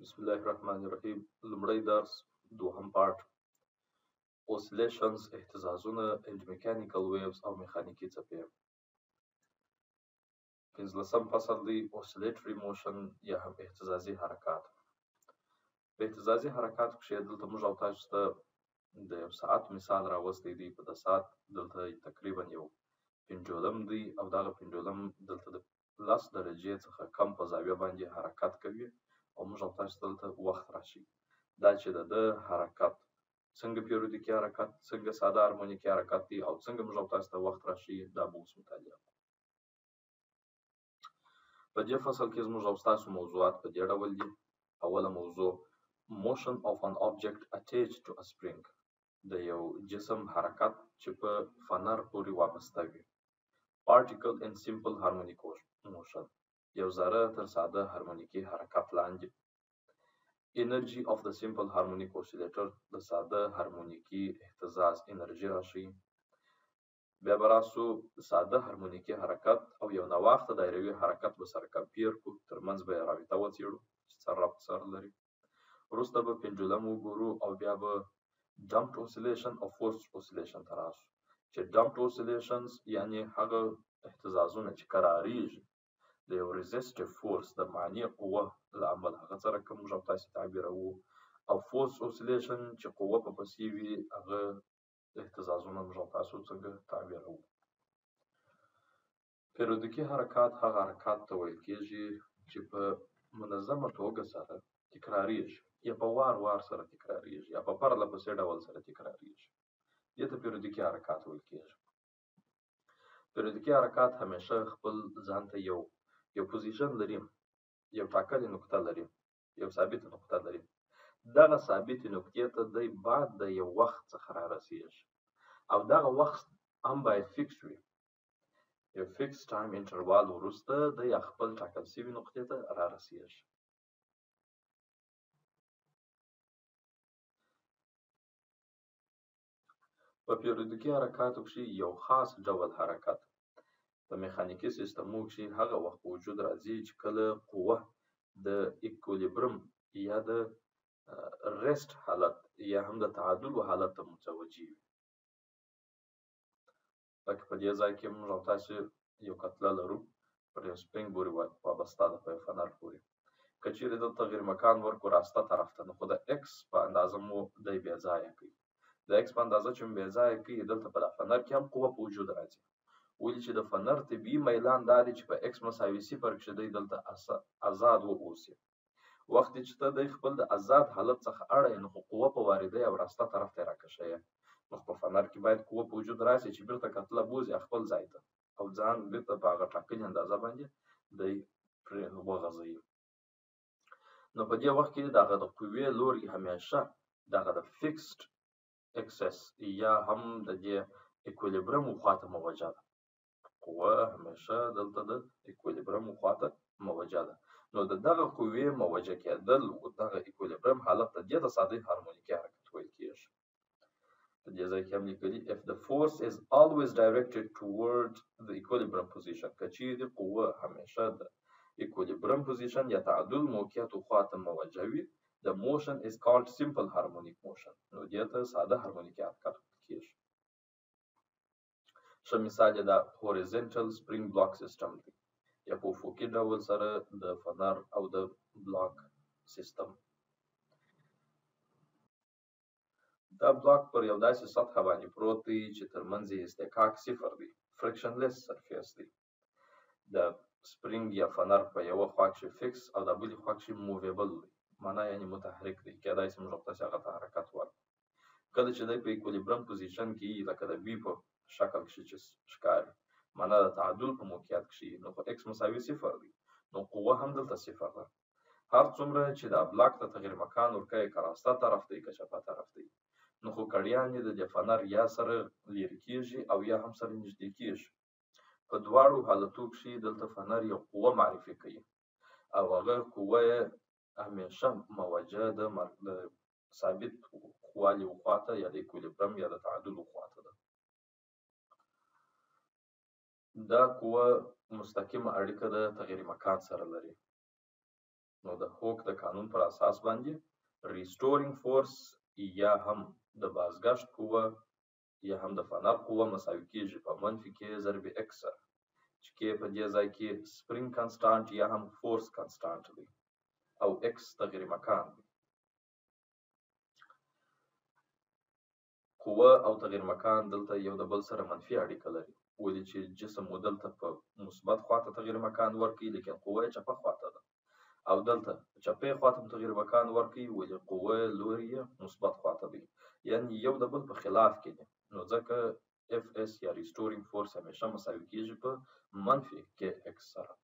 بسم الله الرحمن الرحیم. لومړی درس دوهم پارت اوسیلیشنز اهتزازونه and mechanical waves او میخانیکي څپې. پنځلسم فصل دی oscillatory motion یا هم اهتزازي حرکات. په اهتزازي حرکاتو کښې دلته موږ او تاسو ته د یو ساعت مثال راوستی دی. په د ساعت دلته تقریبا یو پنډولم دی او دغه پنډولم دلته د 10 درجې څخه کم په زاویه باندې حرکت کوي او موږ او تاسو دلته وخت راشي. دا چې د حرکت څنګه پیریودیکي حرکت، څنګه ساده هارمونیکي حرکت دی او څنګه موږ او تاسو ته وخت راشي، دا به اوس مطالعه کوو. په دې فصل کې زموږ او تاسو موضوعات په دې ډول دي. اوله موضوع motion of an object attached to a spring، د یو جسم حرکت چې په فنر پورې وابسته وي. particle in simple harmonic motion، یو ذره تر ساده هارمونیکي حرکت لاندې. energy of the simple harmonic oscillator، د ساده هارمونیکي اهتزاز انرژي راشي. بیا به راسو ساده هارمونیکي حرکت او یو ناوخته دایروي حرکت به سره کمپیر کړو، ترمنځ به یې رابطه وڅېړو چې څه ربط سره لري. وروسته به پنډولم وګورو او بیا به dumped oscillation او forced oscillation ته راسو چې dumped oscillations یعنې هغه اهتزازونه چې کرارېږي د یو resistive force د معنی قوه له امله هغه سره کوم موږ او تاسې تعبیروو، او forced oscillation چې قوه په پسې وي هغه اهتزازونه موږ او تاسو څنګه تعبیروو. پیریودیکي حرکات هغه حرکات ته ویل کېږي چې په منظمه توګه سره تکرارېږي، یا په وار وار سره تکرارېږي یا په پرله پسې ډول سره تکرارېږي. دې ته پیریودیکي حرکات ویل کېږي. پیریودیکي حرکات همیشه خپل ځان ته یو پوزیشن لري، یو ټاکلې نقطه لري، یو ثابته نقطه لري. دغه ثابتې نقطې ته دی بعد د یو وخت څخه رارسېږي او دغه وخت هم باید فکس وي. یو فکس ټایم انټروال وروسته دی خپل ټاکل شوي نقطې ته رارسېږي. په پیریودیکي حرکاتو کښې یو خاص ډول حرکت په میخانیکي سیستمونو کښې هغه وخت په وجود راځي چې کله قوه د ایکولیبرم یا د ریسټ حالت یا هم د تعادل حالت ته متوجه وي. لکه په دې ځای کې موږ او تاسې یو کتله لرو، پر یو سپرینګ پورې وابسته ده، په یو فنر پورې. که چیرې دلته تغیر مکان ورکړو راسته طرف ته، نو خو د ایکس په اندازه مو دی بې ځایه کوي. د ایکس په اندازه چې مو بې ځایه کوي، دلته په فنر کې هم قوه په وجود راځي، ولې چې د فنر طبیعي میلان دا دی چې په ایکس مساوي صفر کښې دی دلته آزاد واوسي. وخت چې ته دی خپل د آزاد حالت څخه اړی، نو خو قوه په واردی او راسته طرف ته یې راکشوي. نو په فنر کې باید قوه په وجود راشي چې بیرته کتله بوځي خپل ځای ته او ځان بیرته په هغه ټاکلې اندازه باندې دی پرې وغځوي. نو په دې وخت کې دغه د قوې لوری همیشه دغه د فکسډ اکسس یا هم د دې ایکولیبرم خواته موجه ده. قوه همیشه دلته د ایکولیبرم خواته موجه ده. نو د دغه قوې موجه کېدل او دغه ایکولیبرم حالت ته دې ته ساده هارمونیکي حرکت ویل کېږي. په دې ځای کې هم لیکلي if the force is always directed toward the equilibrium position، که چیرې قوه همیشه د equilibrium position یا تعادل موقعیت خواته موجه وي، the motion is called simple harmonic motion، نو دې ته ساده هارمونیکي حرکت ویل کېږي. ښه مثال یې د horizontal spring block system دی، یا په افقي ډول سره د فنر او د بلاک سیستم. دا بلاک پر یو داسې سطحه باندې پروت دی چې ترمنځ یې اصطکاک صفر دی، فرکشنلیس سرفیس دی. د سپرینګ یا فنر په یوه خوا کښې فکس او د بلې خوا کښې موویبل دی، معنا یعنې متحرک دی، کېدای شي موږ تاسې هغه ته حرکت ورکړو. کله چې دی په ایکولیبرم پوزیشن کې وي، لکه د بي په شکل کښې چې ښکاري، معنا د تعادل په موقعیت کښې، نو خو ایکس مساوي صفر دی، نو قوه هم دلته صفر ده. هر څومره چې دا بلاک ته تغیر مکان ورکوي، که راسته طرف ته که چپه طرف ته، نو خو کړیان یې د فنر یا سره لرې کېږي او یا هم سره نږدې کېږي. په دواړو حالتو کښې دلته فنر یو قوه معرفي کوي او هغه قوه یې همیشه موجه د ثابت والي خواته یا د ایکولیبرم یا د تعادل خواته ده. دا قوه مستقیمه اړیکه د تغیر مکان سره لري. نو د هوک د قانون پر اساس باندې ریسټورینګ فورس یا هم د بازگشت قوه یا هم د فنر قوه مساوي کیږي په منفي کې ضرب اکس سره چې کې په دې ځای کې سپرینګ کانسټانټ یا هم فورس کانسټانټ دی او اکس تغیر مکان دی. قوه او تغیر مکان دلته یو د بل سره منفي اړیکه لري ولې چې جسم مو دلته په مثبت خواته تغیر مکان ورکوي لیکن قوه یې چپه خواته ده او دلته چپې خواته تغیر مکان ورکوي ولې قوه لوری یې مثبت خواته دی یعنی یو د بل په خلاف کې دي نو ځکه اف اس یا ریسټورینګ فورس همیشه مساوي کیږي په منفي کې اکس سره.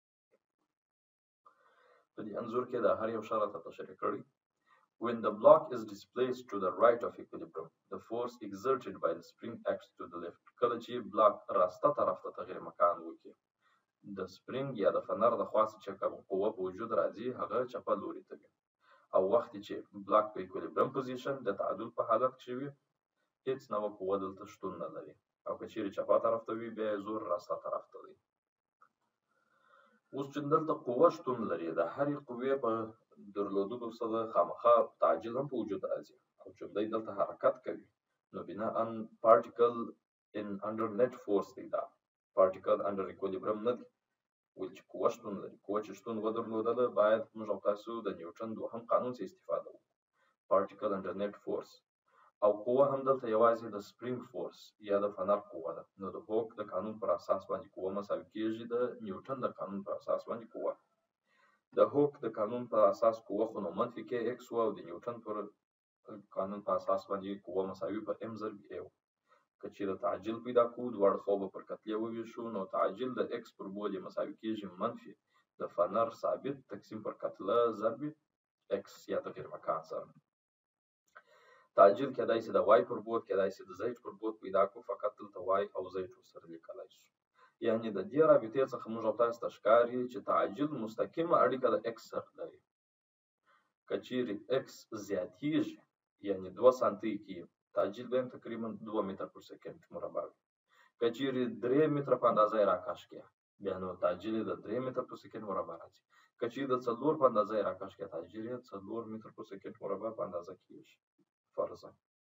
په دې انځور کې د هر یو شرط تشریح کړی. When the block is displaced to the right of equilibrium, the force exerted by the spring acts to the left. کله چې بلاک راسته طرف ته تغیر مکان وکړي د سپرینګ یا د فنر د خوا څخه چې کوم قوه په وجود راځي هغه چپه لوري ته وي او وخت چې بلاک په اکویلیبرم پوزیشن د تعادل په حالت کې وي هیڅ نوع قوه دلته شتون نه لري او که چیرې چپه طرف ته وي بیا زور راسته طرف ته دی. اوس چې دلته قوه شتون لري د هرې قوې په درلودلو سره خامخا تعجیل هم په وجود راځي او چې دی دلته حرکت کوي نو بنا ان پارټیکل ان انډر نت فورس دی دا پارټیکل انډر اکویلیبرم نه دی ولې چې قوه شتون لري قوه چې شتون ودرلودله باید موږ او تاسو د نیوټن دوهم قانون څخه استفاده وکړو پارټیکل انډر نت فورس او قوه هم دلته یوازې د سپرینګ فورس یا د فنر قوه ده نو د هوک د قانون پر اساس باندې قوه مساوي کیږي د نیوټن د قانون پر اساس باندې قوه د هوک د قانون پر اساس قوه خو نو منفي کې اکس او د نیوټن پر قانون پر اساس باندې قوه مساوي په ام ضرب ای که چیرې تعجیل پیدا کوو دواړه خوا به پر کتلې وویشو نو تعجیل د اکس پر بول مساوي کیږي منفي د فنر ثابت تقسیم پر کتله ضرب اکس یا تغیر مکان سره. تعجیل کېدای شي د وای پر بود کېدای شي د زید پر بود پیدا کو فقط دلته وای او زید سره لیکلای شو یعنی د دې رابطې څخه موږ تاسو ته ښکاري چې تعجیل مستقیمه اړیکه د اکس سره لري که چیرې اکس زیاتیږي یعنی 2 سانتي کې تعجیل به تقریبا 2 متر پر سکند مربع وي که چیرې 3 متر په اندازه راکاش کې بیا نو تعجیل د 3 متر پر سکند مربع راځي که چیرې د 4 په اندازه راکاش کې تعجیل 4 متر پر سکند مربع په اندازه کېږي فرضاً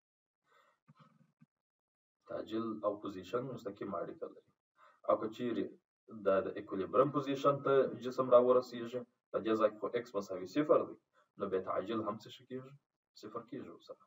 تعجیل او پوزیشن مستقیم اړیکه لري او که چیرې د اکویلیبرم پوزیشن ته جسم راورسیږي په دې ځای کې خو اکس مساوي 0 دی نو بیا تعجیل هم څه کېږي 0 کېږي ورسره.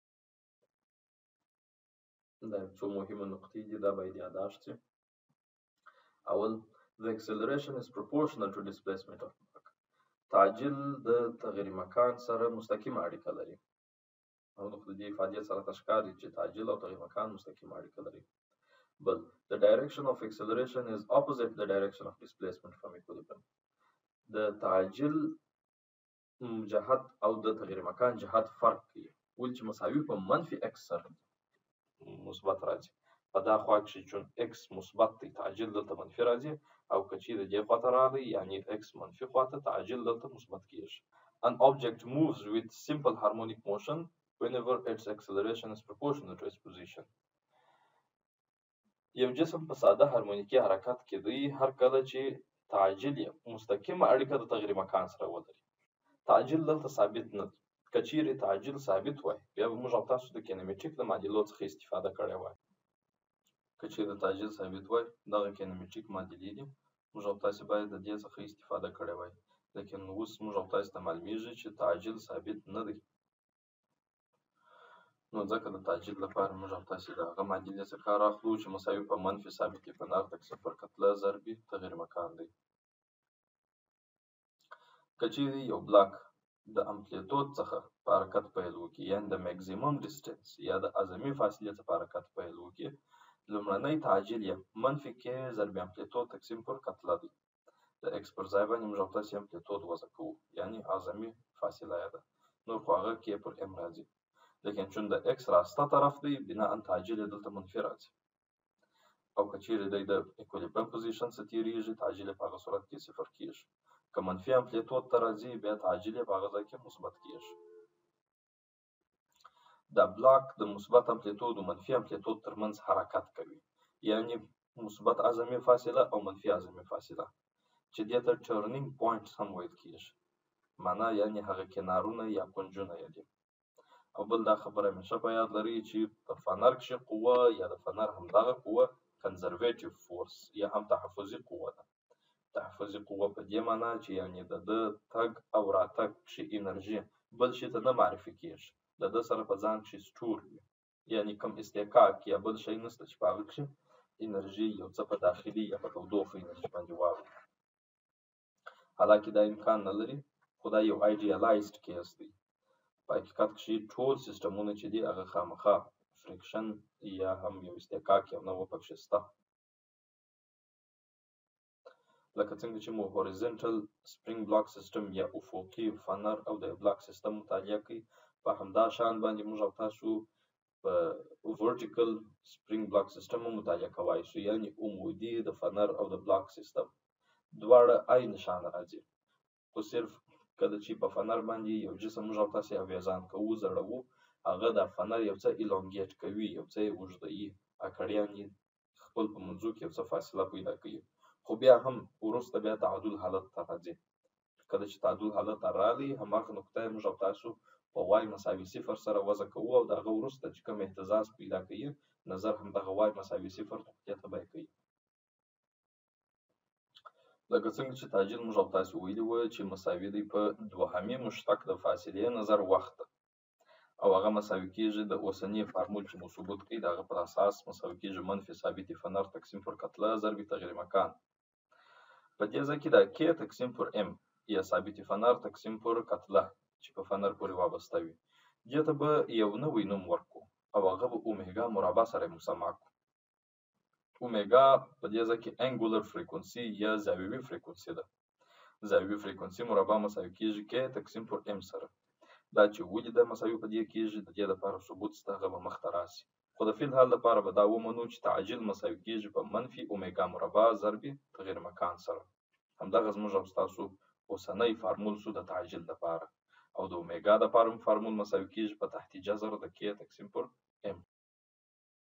دا څو مهمه نقطې دي دا باید یادداشت شي. اول the acceleration is proportional to displacement of block. تعجیل د تغیر مکان سره مستقیم اړیکه لري او د دې ifadې سره تشکاري چې تعجیل او تغیر مکان مستقیم اړیکه لري. بل the direction of acceleration is opposite the direction of displacement from equilibrium. د تعجیل جهت او د تغیر مکان جهت فرق کوي ولې چې مساوي په منفي اکس سره مثبت راځي په دا خوا کې چې اکس مثبت دی تعجیل دلته منفي راځي او که چیرې دې خواته راغی یعنی اکس منفي خواته تعجیل دلته مثبت کیږي. An object moves with simple harmonic motion whenever its acceleration is proportional to its position. یو جسم په ساده هارمونیکي حرکت کې دی هر کله چې تعجیل مستقیمه اړیکه د تغیر مکان سره ولري. تعجیل دلته ثابت نه دی که چیرې تعجیل ثابت وای بیا به موږ تاسو د کینیمیټیک د معادلو څخه استفاده کړې وای که چیرې تعجیل ثابت وای دغه کینیمیټیک معادلې دي موږ تاسو باید د دې څخه استفاده کړې وای لیکن اوس موږ تاسو ته معلومیږي چې تعجیل ثابت نه دی نو ځکه د تعجیل لپاره موږ تاسو د هغه معادلې څخه کار اخلو چې مساوي په منفي ثابت فنر تقسیم پر کتله ضرب تغیر مکان دی. که چیرې یو بلاک د امپلیتود څخه په حرکت پیل وکړي یعنې د میکزیمم ډیسټنس یا د اعظمي فاصلې څخه په حرکت پیل وکړي لومړنی تعجیل یې منفي کې ضرب امپلیتود تقسیم پر کتله دی د اکس پر ځای باندې موږ تاسو امپلیتود وضع کوو یعنی اعظمي فاصله ده نور خو هغه کې پر ام راځي لیکن چون د اکس راسته طرف دی بنا ان تعجیل دلته منفي راځي او که چیرې دی د اکویلیبرم پوزیشن څخه تیریږي تعجیل په هغه صورت کې 0 کېږي که منفي امپلیتود ته راځي بیا تعجیل په هغه ځای کې مثبت کېږي. دا بلاک د مثبت امپلیتود او منفي امپلیتود ترمنځ حرکت کوي یعنی مثبت اعظمي فاصله او منفي اعظمي فاصله چې دې ته ټرنینګ پوینټس هم ویل کېږي. معنا یعنې هغه کنارونه یا کنجونه یې دي. او بل دا خبره همیشه په یاد لرئ چې په فنر کښې قوه یا د فنر همدغه قوه کنزرویټیو فورس یا هم تحفظي قوه ده. تحفظي قوه په دې معنا چې یعنې د ده تګ او راتګ کښې انرژي بل شي ته نه معرفي کېږي، د ده سره په ځان کښې سټور وي، یعنې کوم استحقاق یا بل شی نشته چې په هغه کښې انرژي یو څه په داخلي یا په تودوخه انرژي باندې واوړي. حالانکې دا امکان نه لري، خو دا یو ایډیالایزډ کیس دی. په حقیقت کښې ټول سیسټمونه چې دي هغه خامخا فریکشن یا هم یو استحقاق یو نوع پکښې شته. لکه څنګه چې مو هوریزنټل سپرینګ بلاک سیسټم یا افقي فنر او د بلاک سیسټم مطالعه کوي، په همدا شان باندې موږ او تاسو په ورټیکل سپرینګ بلاک سیسټم هم مطالعه کوای شو، یعنې عمودي د فنر او د بلاک سیسټم دواړه عین شان راځي، خو صرف کله چې په فنر باندې یو جسم موږ او تاسې اویزان کوو، زړوو، هغه دا فنر یو څه ایلونګیټ کوي، یو څه یې اوږدوي، اکړیان یې خپل په منځو کې یو څه فاصله پیدا کوي، خو بیا هم وروسته بیا تعادل حالت ته راځي. کله چې تعادل حالت ته راغی، هماغه نقطه یې موږ او تاسو په وای مساوي صفر سره وضع کوو او د هغه وروسته چې کوم اهتزاز پیدا کوي نظر همدغه وای مساوي صفر نقطې ته بیه کوي. لکه څنګه چې تعجیل موږ او تاسو ویلي وو چې مساوي دی په دوهمي مشتق د فاصلې نظر وخت او هغه مساوي کېږي د اوسني فارمول چې مو ثبوت کړي د هغه پر اساس مساوي کېږي منفي ثابت فنر تقسیم پر کتله ضرب تغیر مکان. په دې ځای کې د کې تقسیم پر ام یا ثابت فنر تقسیم پر کتله چې په فنر پورې وابسته وي، دې ته به یو نوی نوم ورکړو او هغه به اومیګا مربع سره مسما کړو. اومیګا په دې ځای کې انګولر فریکونسي یا زاویوي فریکونسي ده. زاویوي فریکونسي مربع مساوي کېږي کې تقسیم پر ام سره. دا چې ولې د مساوي په دې کېږي د دې لپاره ثبوت شته، هغه به مخته راشي، خو د فی الحال لپاره به دا ومنو چې تعجیل مساوي کېږي په منفي اومیګا مربع ضرب تغیر مکان سره. همدغه زموږ او ستاسو اوسنی فارمول شو د تعجیل لپاره، او د اومیګا لپاره فارمول مساوي کېږي په تحت جذر د کې تقسیم پر ام.